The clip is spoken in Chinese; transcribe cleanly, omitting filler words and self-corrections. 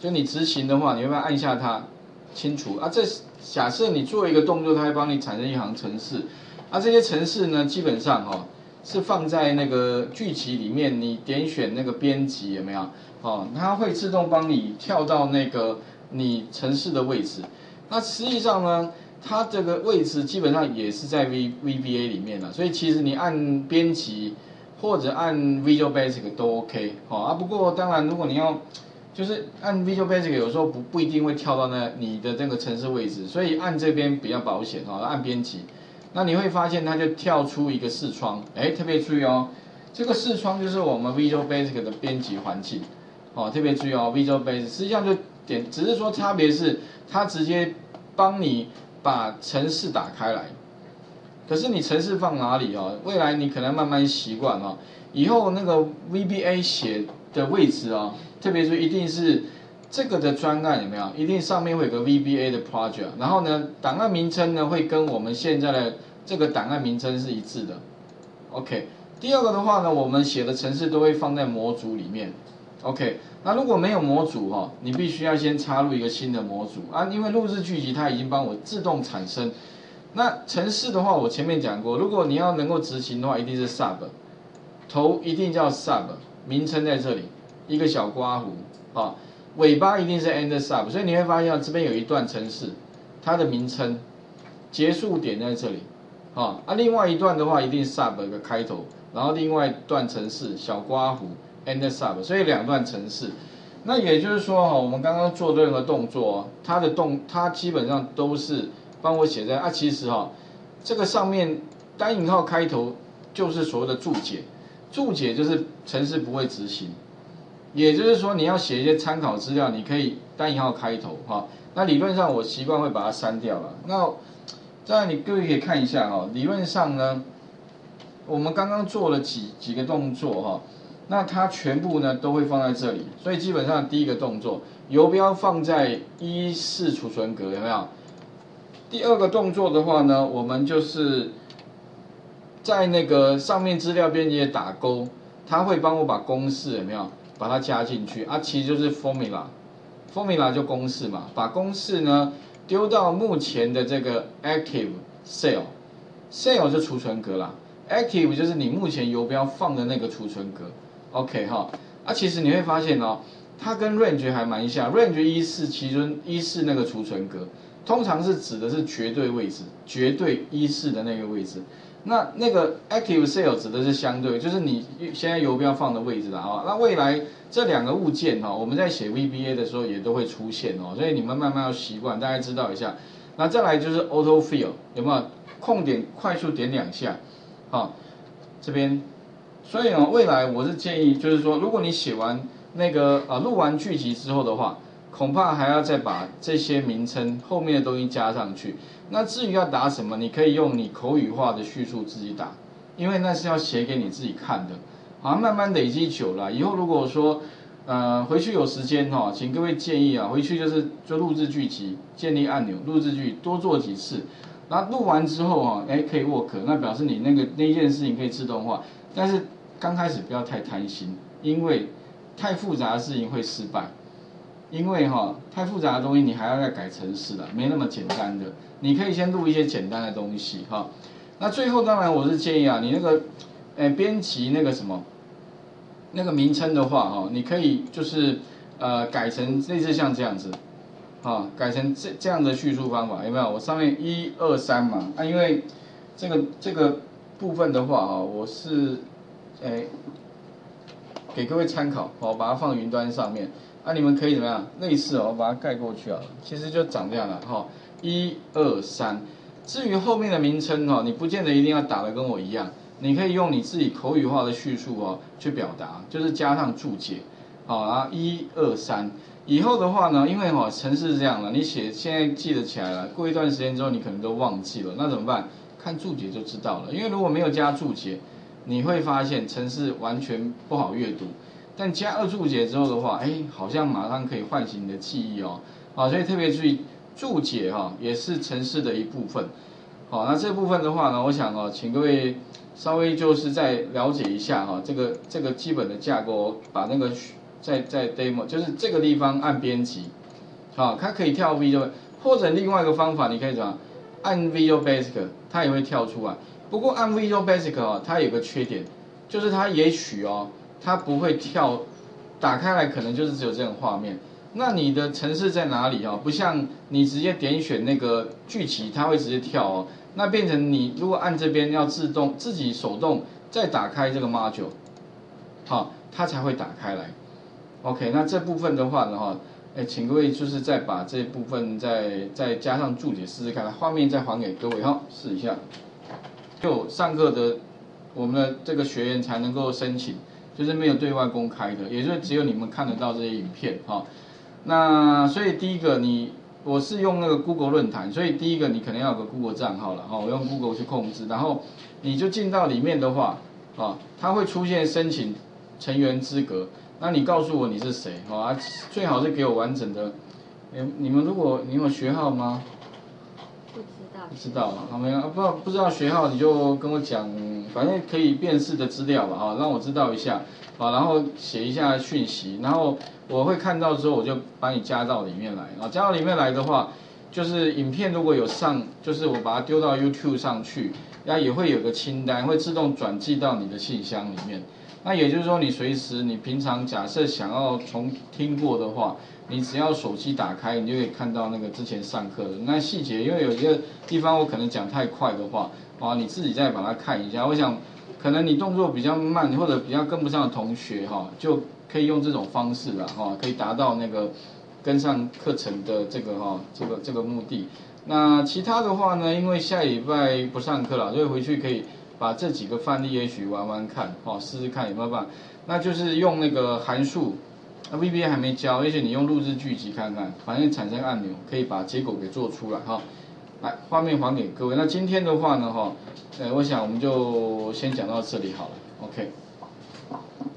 就你执行的话，你会不会按下它清除啊？这假设你做一个动作，它会帮你产生一行程式，啊，这些程式呢，基本上是放在那个剧集里面，你点选那个编辑有没有？它会自动帮你跳到那个你程式的位置。那实际上呢，它这个位置基本上也是在 VBA 里面了，所以其实你按编辑或者按 Visual Basic 都 OK 不过当然如果你要就是按 Visual Basic 有时候不一定会跳到你的这个程式位置，所以按这边比较保险按编辑。那你会发现它就跳出一个视窗，特别注意哦，这个视窗就是我们 Visual Basic 的编辑环境，特别注意哦 ，Visual Basic 实际上就只是说差别是它直接帮你把程式打开来，可是你程式放哪里未来你可能慢慢习惯以后那个 VBA 写的位置特别注意一定是这个的专案有没有？一定上面会有个 VBA 的 project， 然后呢，档案名称呢会跟我们现在的这个档案名称是一致的。OK， 第二个的话呢，我们写的程式都会放在模组里面。OK， 那如果没有模组你必须要先插入一个新的模组因为录制剧集它已经帮我自动产生。那程式的话，我前面讲过，如果你要能够执行的话，一定是 sub， 头一定叫 sub， 名称在这里，一个小括弧尾巴一定是 end sub， 所以你会发现这边有一段程式，它的名称结束点在这里另外一段的话一定 sub 一个开头，然后另外一段程式小括弧 end sub， 所以两段程式。那也就是说我们刚刚做的任何动作它基本上都是帮我写在其实这个上面单引号开头就是所谓的注解，注解就是程式不会执行。也就是说，你要写一些参考资料，你可以单引号开头那理论上我习惯会把它删掉了。那再来各位可以看一下理论上呢，我们刚刚做了几个动作那它全部呢都会放在这里。所以基本上第一个动作，游标放在E4储存格有没有？第二个动作的话呢，我们就是在那个上面资料编辑打勾，它会帮我把公式有没有？把它加进去其实就是 formula 就公式嘛，把公式呢丢到目前的这个 active cell 就储存格啦 ，active 就是你目前游标放的那个储存格 ，OK 其实你会发现它跟 range 还蛮像 ，range 14其中14那个储存格，通常是指的是绝对位置，绝对14的那个位置。那个 active cell 指的是相对，就是你现在游标放的位置啦那未来这两个物件我们在写 VBA 的时候也都会出现所以你们慢慢要习惯，大家知道一下。那再来就是 auto fill 有没有？空点快速点2下这边。所以未来我是建议就是说，如果你写完那个录完剧集之后的话，恐怕还要再把这些名称后面的东西加上去。那至于要打什么，你可以用你口语化的叙述自己打，因为那是要写给你自己看的。慢慢累积久了，以后如果说回去有时间请各位建议回去就录制剧集，建立按钮，录制剧多做几次。然后录完之后可以 work， 那表示你那件事情可以自动化。但是刚开始不要太贪心，因为太复杂的事情会失败。因为太复杂的东西你还要再改程式了，没那么简单的。你可以先录一些简单的东西那最后当然我是建议你那个编辑那个什么那个名称的话你可以就是改成类似像这样子改成这样的叙述方法，有没有？我上面1、2、3嘛因为这个部分的话我是给各位参考把它放云端上面。你们可以怎么样？类似我把它盖过去其实就长这样了1、2、3。至于后面的名称你不见得一定要打得跟我一样，你可以用你自己口语化的叙述去表达，就是加上注解然后1、2、3。以后的话呢，因为程式是这样的，你现在记得起来了，过一段时间之后你可能都忘记了，那怎么办？看注解就知道了。因为如果没有加注解，你会发现程式完全不好阅读。但加了注解之后的话，好像马上可以唤醒你的记忆所以特别注意注解也是程式的一部分。那这部分的话呢，我想请各位稍微就是再了解一下这个基本的架构，把那个在 demo， 就是这个地方按编辑，好，它可以跳 Visual， 或者另外一个方法，你可以怎么按 Visual Basic， 它也会跳出来。不过按 Visual Basic 哦，它有个缺点，就是它也许哦，它不会跳，打开来可能就是只有这种画面。那你的程式在哪里哦？不像你直接点选那个剧集，它会直接跳哦。那变成你如果按这边要自动自己手动再打开这个 module， 好，它才会打开来。OK， 那这部分的话呢哈，请各位就是再把这部分再加上注解试试看，画面再还给各位哈，试一下。就上课的我们的这个学员才能够申请，就是没有对外公开的，也就是只有你们看得到这些影片哈。那所以第一个我是用那个 Google 论坛，所以第一个你可能要有个 Google 账号了哈，我用 Google 去控制，然后你就进到里面的话，啊，它会出现申请成员资格，那你告诉我你是谁，啊，最好是给我完整的，你们如果你有学号吗？不知道啊，好没有，不知道学号你就跟我讲，反正可以辨识的资料吧，哈，让我知道一下，啊，然后写一下讯息，然后我会看到之后我就把你加到里面来，啊，加到里面来的话，就是影片如果有上，就是我把它丢到 YouTube 上去，那也会有个清单，会自动转寄到你的信箱里面。那也就是说，你随时你平常假设想要重听过的话，你只要手机打开，你就可以看到那个之前上课的那细节。因为有些地方我可能讲太快的话，啊，你自己再把它看一下。我想，可能你动作比较慢或者比较跟不上的同学哈，就可以用这种方式啦，哈，可以达到那个跟上课程的这个哈这个目的。那其他的话呢，因为下礼拜不上课了，所以回去可以把这几个范例也许玩玩看，哦，试试看有没有办法。那就是用那个函数，那 VBA 还没教，也许你用录制剧集看看，反正产生按钮可以把结果给做出来哈。来，画面还给各位。那今天的话呢，哈，我想我们就先讲到这里好了 ，OK。